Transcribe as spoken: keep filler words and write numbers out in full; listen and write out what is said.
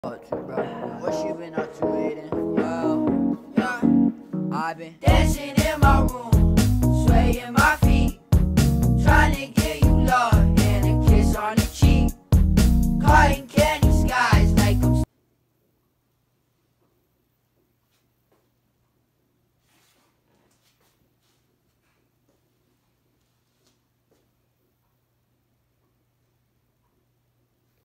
What you, bro? What you been up to, Aiden? Yo, yeah, I been dancing in my room.